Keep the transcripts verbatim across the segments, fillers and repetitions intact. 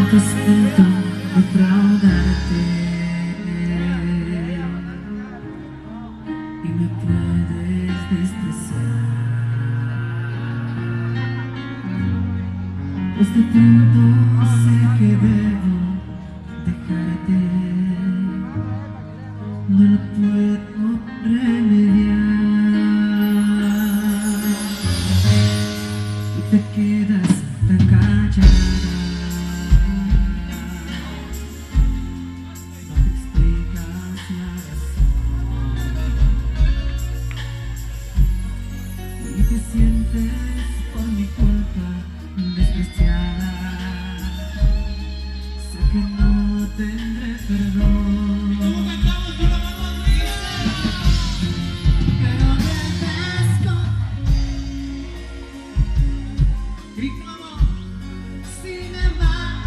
cuánto siento defraudarte y me puedes despreciar. Pues de pronto sé que debo dejarte, no lo puedo remediar y te quedas tan callada. No te explicas la razón y te sientes por mi culpa despreciada. Sé que no tendré perdón, pero agradezco y como si me va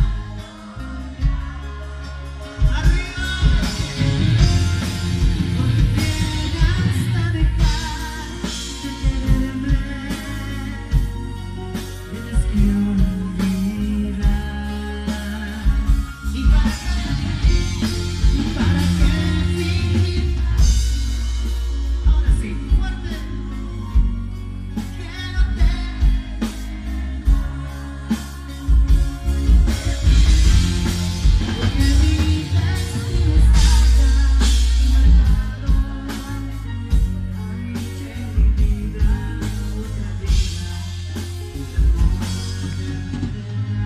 arriba, porque llegas a dejar de quererme. Tienes que olvidar. ¿Y para qué? ¿Y para qué fingir? Ahora sí, fuerte, que no te. Porque mi destino está marcado. Ay, que mi vida, otra vida, el amor perderá.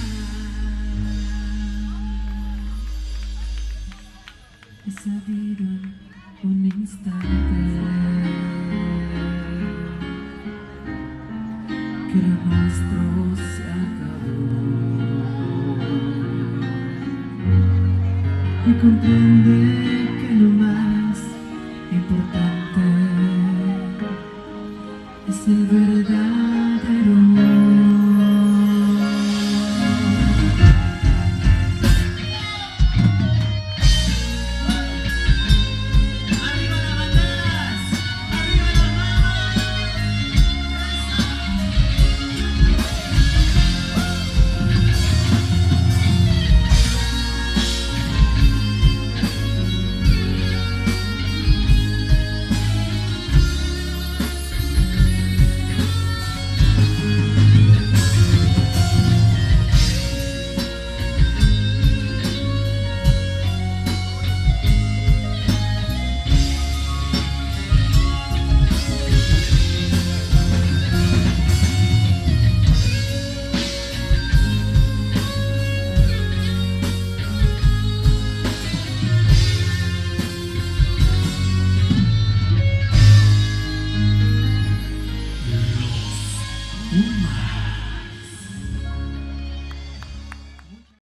He sabido en un instante que lo nuestro se acabó y comprender